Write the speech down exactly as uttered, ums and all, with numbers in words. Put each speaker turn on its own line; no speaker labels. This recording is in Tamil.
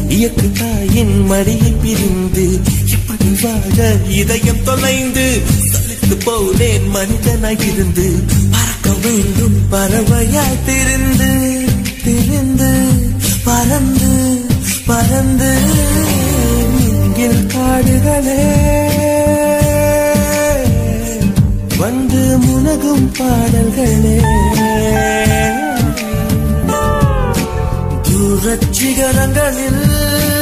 இயக்கு தாயின் மடியை பிரிந்து இப்படி வாழ இதயம் தொலைந்து சலித்து போனேன் மனிதனாய் இருந்து பறக்க வேண்டும் பறவையாய் திரிந்து திரிந்து பறந்து பறந்து நீங்கள் காடுகளே வந்து முனகும் பாடல்களே தூரச் சிகரங்களில்